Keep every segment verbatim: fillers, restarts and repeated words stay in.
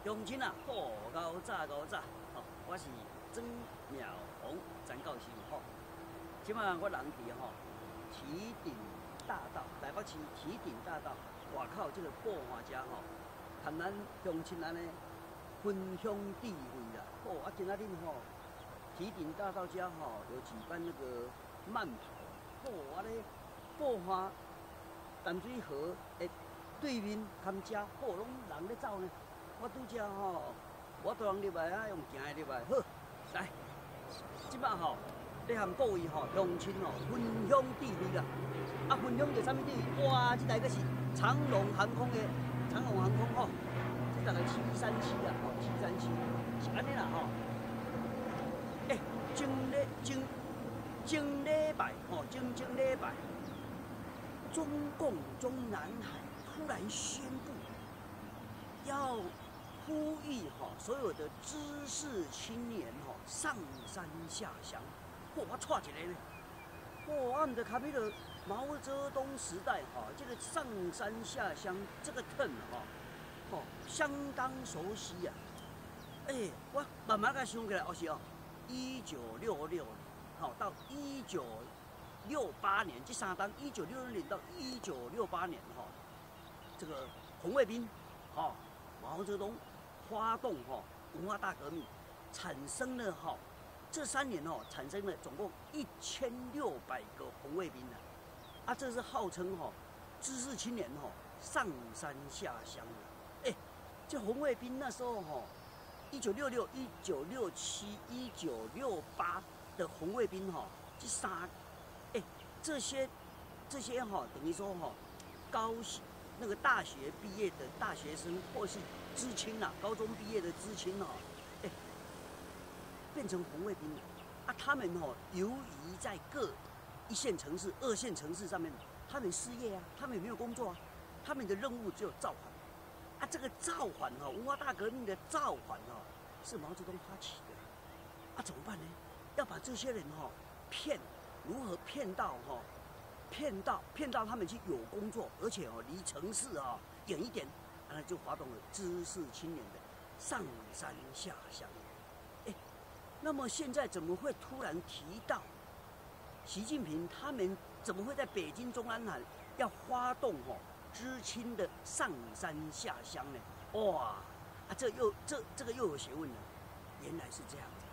乡亲啊，好高早高早，吼、哦，我是曾妙红张教授吼。即摆我人伫吼堤顶大道，台北市堤顶大道外口这个报花遮吼，谈咱乡亲安尼分享智慧啦。哦，啊，今仔日吼堤顶大道遮吼有举办那个慢跑，哦，啊咧报花淡水河诶对面他们家，哦，拢人咧走呢。我拄则吼，我带人入来啊，用行的入来，好，来，即摆吼，咧含各位吼乡亲吼分享智慧啦。啊，分享着啥物智慧？哇，即台个是长龙航空的，长龙航空吼，即台个七三七啊，吼七三七，是安尼啦吼。诶、欸，前礼前前礼拜吼，前前礼拜，中共中南海突然宣布要呼吁哈所有的知识青年哈上山下乡，嚯、哦，我错一个呢，嚯、哦，俺们的卡比了毛泽东时代哈，这个上山下乡这个 term 哈，哦，相当熟悉呀、啊。哎、欸，我慢慢甲想起来，哦是哦，一九六六年，好到一九六八年，这三单一九六六年到一九六八年哈，这个红卫兵，哈，毛泽东。发动哈文化大革命，产生了哈这三年哦，产生了总共一千六百个红卫兵呢，啊，这是号称哈知识青年哈上山下乡的。哎，这红卫兵那时候哈，一九六六、一九六七、一九六八的红卫兵哈，这三哎这些这些哈等于说哈高那个大学毕业的大学生或是知青啊，高中毕业的知青啊，哎、欸，变成红卫兵了啊！他们哦，游移在各一线城市、二线城市上面，他们失业啊，他们也没有工作啊，他们的任务只有造反啊！这个造反哈、啊，文化大革命的造反啊，是毛泽东发起的啊！怎么办呢？要把这些人哈、啊、骗，如何骗到哈、啊？骗到骗到他们去有工作，而且哦离城市啊远一点。然后就发动了知识青年的上山下乡。哎，那么现在怎么会突然提到习近平他们怎么会在北京中南海要发动哦知青的上山下乡呢？哇，啊这又这这个又有学问了，原来是这样子。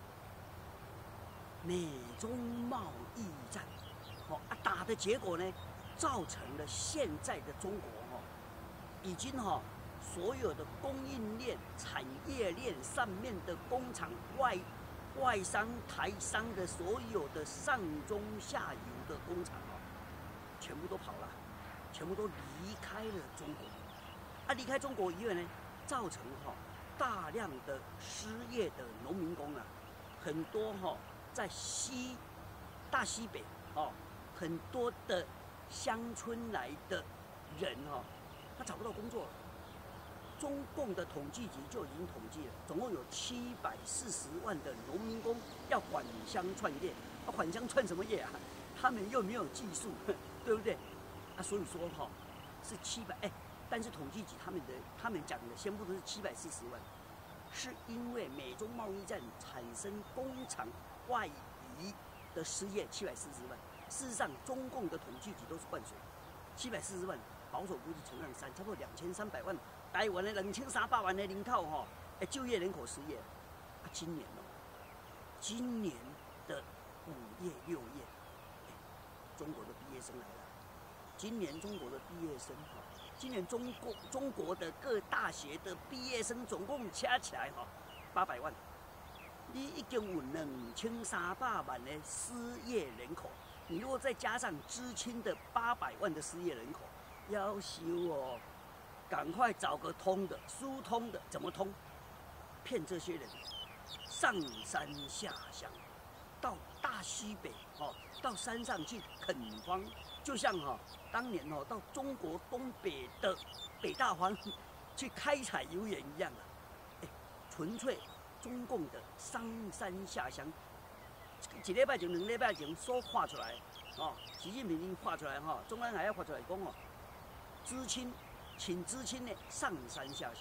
美中贸易战，哦啊打的结果呢，造成了现在的中国哦。已经哈、哦，所有的供应链、产业链上面的工厂、外外商、台商的所有的上中下游的工厂哦，全部都跑了，全部都离开了中国。啊，离开中国以后呢，造成哈、哦、大量的失业的农民工啊，很多哈、哦、在西大西北哦，很多的乡村来的人哈、哦。他找不到工作了。中共的统计局就已经统计了，总共有七百四十万的农民工要返乡创业。啊，返乡创什么业啊？他们又没有技术，对不对？啊，所以说哈、哦，是七百哎，但是统计局他们的他们讲的宣布的是七百四十万，是因为美中贸易战产生工厂外移的失业七百四十万。事实上，中共的统计局都是灌水，七百四十万。保守估计乘上三，差不多两千三百万。台湾的两千三百万的人口哈，哎，就业人口失业。啊，今年哦，今年的五月、六月，哎，中国的毕业生来了。今年中国的毕业生哈，今年中国中国的各大学的毕业生总共加起来哈，八百万。你已经有两千三百万的失业人口，你如果再加上知青的八百万的失业人口。要求哦，赶快找个通的、疏通的，怎么通？骗这些人上山下乡，到大西北哦，到山上去垦荒，就像哈、哦、当年哦到中国东北的北大荒去开采油盐一样啊！哎，纯粹中共的上山下乡。一礼拜前、两礼拜前所画出来哦，习近平已经画出来哈、哦，中南海要画出来讲哦。知青，请知青呢上山下乡，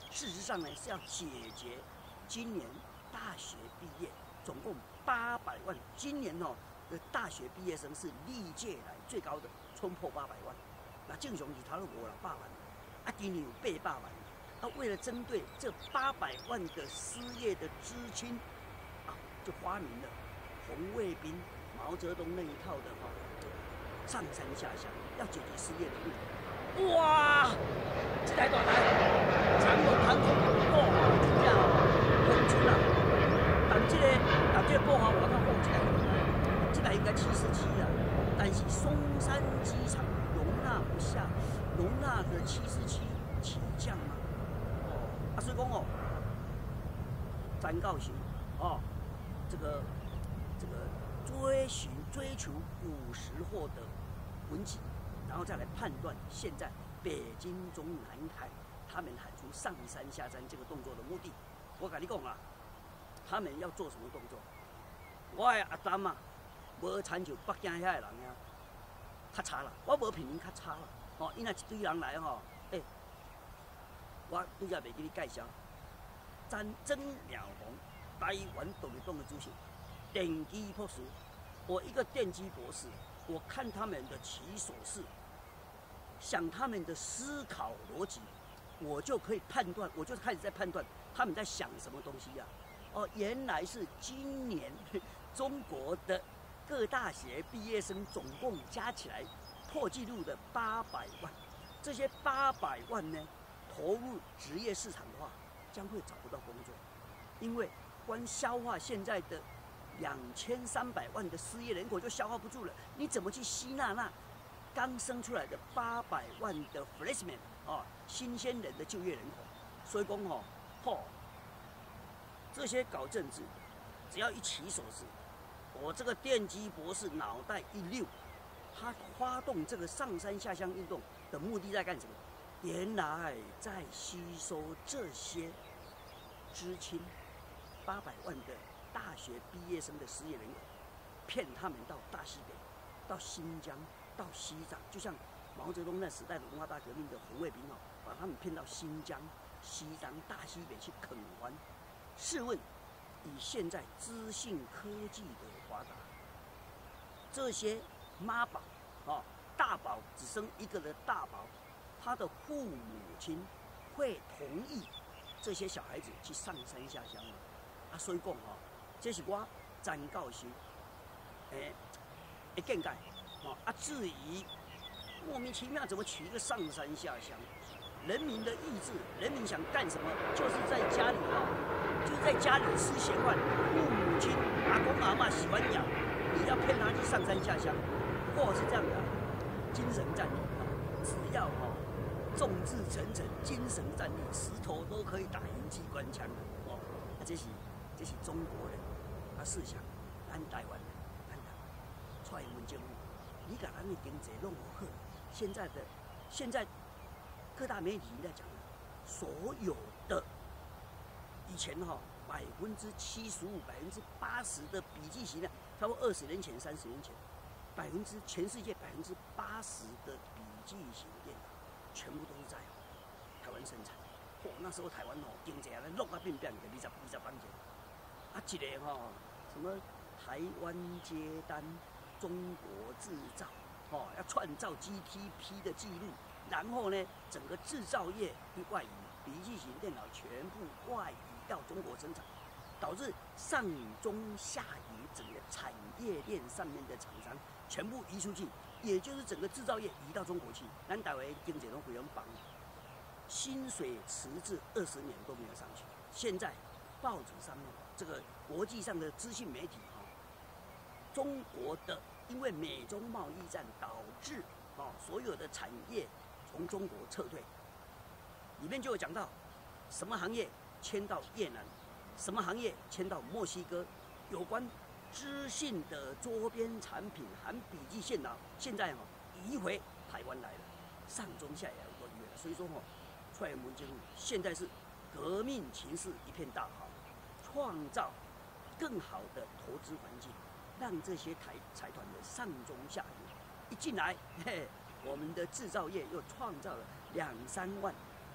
事实上呢是要解决今年大学毕业总共八百万，今年哦的大学毕业生是历届来最高的，冲破八百万。那正常是头都无六百万，啊，今年有八百万。啊，为了针对这八百万的失业的知青，啊，就发明了红卫兵、毛泽东那一套的哈、哦，上山下乡要解决失业的问题。哇，这台大台，长龙航空，哇，真正风出啦！但这个，但这个国华我较好一台，这台应该七四七啦，但是松山机场容纳不下，容纳的七四七起降吗？啊，所以讲哦，詹教授哦，这个这个追寻追求五十货的文集，然后再来判断现在北京中南海他们喊出上山下山这个动作的目的。我跟你讲啊，他们要做什么动作？我的阿丹啊，无参像北京遐的人呀，较差啦，我无比您较差啦。哦，因那一堆人来吼，诶、欸。我拄则袂记你介绍，詹曾淼红，台湾独立党的主席，电机博士。我一个电机博士，我看他们的起手式，想他们的思考逻辑，我就可以判断，我就开始在判断他们在想什么东西呀、啊。哦，原来是今年中国的各大学毕业生总共加起来破纪录的八百万，这些八百万呢？投入职业市场的话，将会找不到工作，因为光消化现在的两千三百万的失业人口就消化不住了，你怎么去吸纳那刚生出来的八百万的 freshman 啊，新鲜人的就业人口？所以讲哦，吼，这些搞政治，只要一起手势，我这个电机博士脑袋一溜，他发动这个上山下乡运动的目的在干什么？原来在吸收这些知青八百万的大学毕业生的失业人口，骗他们到大西北、到新疆、到西藏，就像毛泽东那时代的文化大革命的红卫兵哦，把他们骗到新疆、西藏、大西北去垦荒。试问，以现在资讯科技的发达，这些妈宝哦，大宝只生一个的大宝。他的父母亲会同意这些小孩子去上山下乡吗？啊，所以讲哈、哦，这是我詹教授诶的见解哦。啊，至于莫名其妙怎么取一个上山下乡，人民的意志，人民想干什么，就是在家里啊，就是在家里吃闲饭，父母亲阿公阿嬷喜欢养，你要骗他去上山下乡，或是这样的精神战力啊，只要哈、哦。众志成城，精神战力，石头都可以打赢机关枪哦！啊，这是这是中国人啊思想，咱台湾人，咱台湾蔡英文政府，你把咱的经济弄好，现在的现在各大媒体在讲，所有的以前哈百分之七十五、百分之八十的笔记型的，差不多二十年前、三十年前，百分之全世界百分之八十的笔记型电脑。全部都是在台湾生产，嚯、哦！那时候台湾哦，经济啊，落啊变变的，二十二十方钱。啊，一个吼、哦，什么台湾接单，中国制造，哦，要创造 G D P 的记录，然后呢，整个制造业一外移，笔记型电脑全部外移到中国生产，导致上中下游整个产业链上面的厂商全部移出去。也就是整个制造业移到中国去，咱台湾经济都非常棒，薪水迟滞二十年都没有上去。现在报纸上面这个国际上的资讯媒体哈、哦，中国的因为美中贸易战导致哦所有的产业从中国撤退，里面就有讲到什么行业迁到越南，什么行业迁到墨西哥，有关。资讯的周边产品含笔记电脑，现在哈、哦、移回台湾来了，上中下游都移回了。所以说哈、哦，蔡英文政府现在是革命情势一片大好，创造更好的投资环境，让这些台财团的上中下游一进来，嘿，我们的制造业又创造了两三万、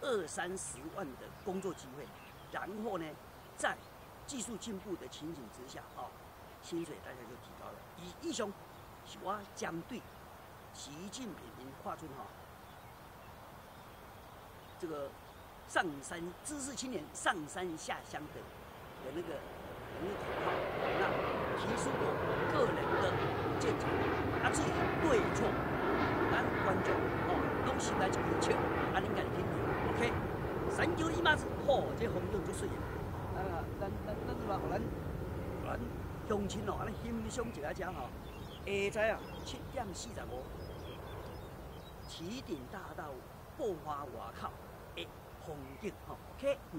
二三十万的工作机会，然后呢，在技术进步的情景之下，哦，薪水大家就提高了。以义雄是我将对习近平您画出哈这个上山知识青年上山下乡的的那个的那个口号，那提出我个人的见解，啊，至于对错，咱观众哦，拢是来一支笑，啊，恁家己听 ，OK。三九一马子，嚯，这风景足水的。啊，咱咱咱就来，互咱互咱乡亲哦，安尼欣赏一下只吼。下载啊，七点四十五，旗顶大道爆花外口的风景吼 ，OK， 嗯。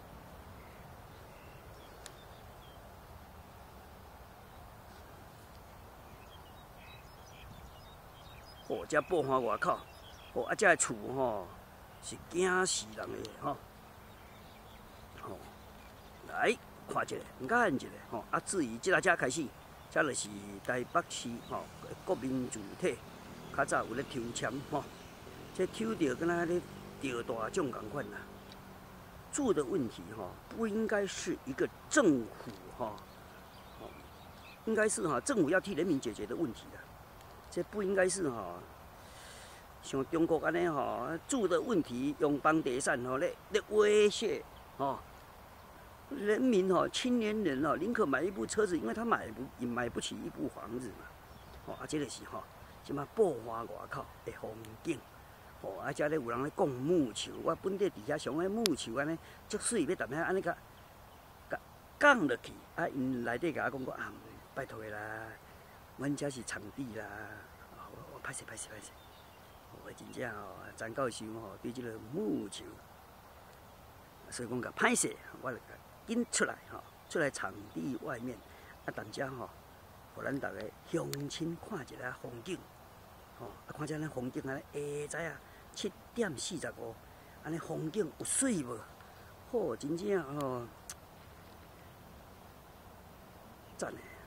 哦，这爆花外口，哦，啊，这厝吼是惊死人的吼。吼，来看一下，眼一下吼。啊，至于即个遮开始，这就是台北市吼国民住体，较早有咧抽签吼，这抽到敢若咧钓大奖共款啦。住的问题哈，不应该是一个政府哈，哦，应该是哈政府要替人民解决的问题的。这不应该是哈，像中国安尼哈，住的问题用房地产吼咧咧威胁哦，人民哈，青年人哦，宁可买一部车子，因为他买不也买不起一部房子嘛。哦，啊，这个是哈，即马爆花外口的风景。哦，啊，遮咧有人咧讲木球，我本地底下上咧木球安尼，足水要踮遐安尼甲甲降落去，啊，因内底甲我讲过啊，拜托的啦。阮遮是场地啦，哦，我歹势歹势歹势，我真正吼，张教授吼对即个木球，所以讲甲歹势，我就甲紧出来吼，出来场地外面，啊，大家吼，互咱大家乡亲看一下风景，吼，啊，看遮咱风景安尼，下早啊七点四十五，安尼风景有水无？吼，真正吼，赞诶！